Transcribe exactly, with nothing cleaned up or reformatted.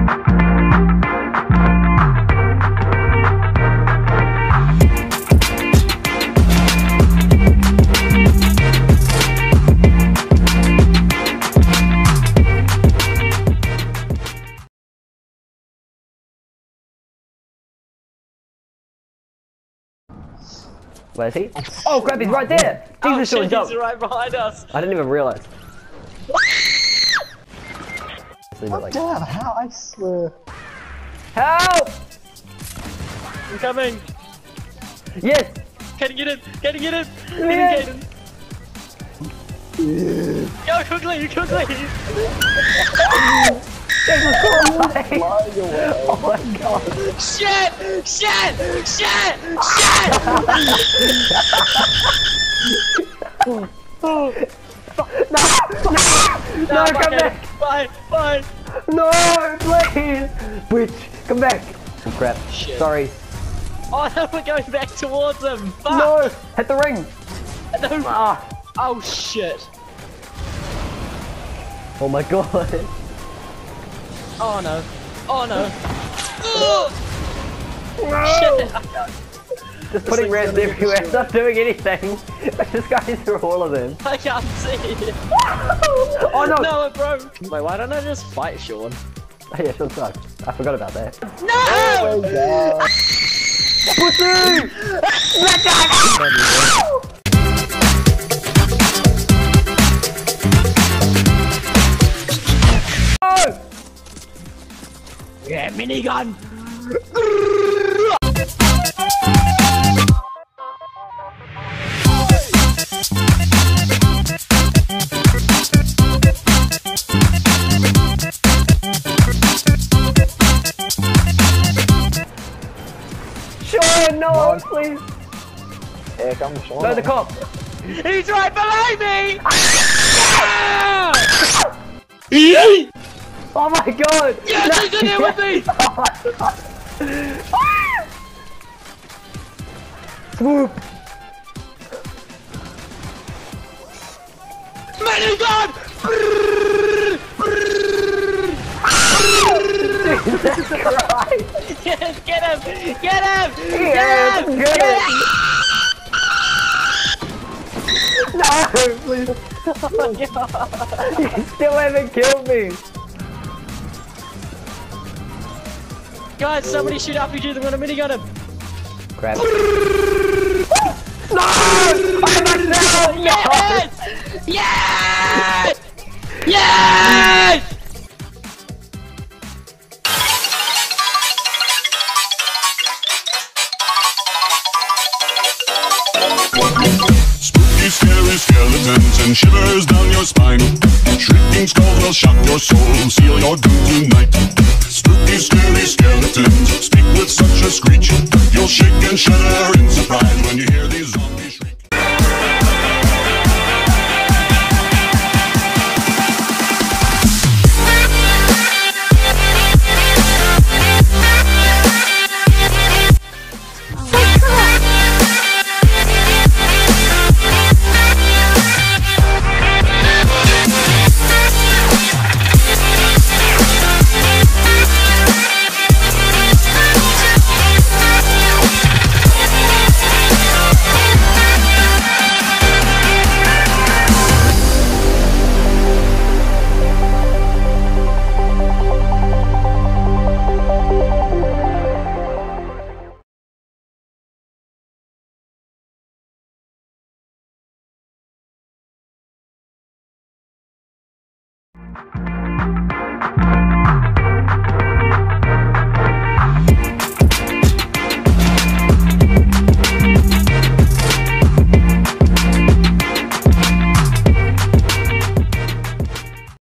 Where is he? Oh crap, he's right there! Oh Jesus, shit, jump. he's right behind us. I didn't even realise. Oh, like... damn, how I swear. Help! I'm coming. Yes! Can you get him? Can you get him? Yes. Get him? Go quickly, quickly! Flying away. Oh my god! Shit! Shit! Shit! Shit! No! No! No, No, come back! Bye! Bye! No, please! Witch, come back! Oh crap. Shit. Sorry. Oh no, we're going back towards him! Fuck! No! Hit the ring! No! Ah! Oh shit! Oh my god! Oh no! Oh no! No! Shit! Just putting reds everywhere, it's not doing anything. I just got through all of them. I can't see it! Oh no! No, it broke! Wait, why don't I just fight Sean? Oh, yeah, Sean sucks. I forgot about that. No! Oh my god. Pussy! Oh! Yeah, minigun! Sean, no, please! Here comes Sean. No, the cop! He's right below me! Oh my god! Yes, No, he's in here with me! Oh my god! Swoop! Minigun! Jesus Christ! Yes, get him! Get him! Yes, Get him! get Get him! No, please! Oh my god! You still haven't killed me! Guys, somebody shoot R P G, they're gonna minigun him! Crap. No! I'm myself! No! Yes! Yes! Yes! Spooky, scary skeletons and shivers down your spine. Shrieking skulls will shock your soul, seal your doom tonight. Spooky, scary skeletons speak with such a screech. You'll shake and shudder in surprise when you hear these zombies shriek.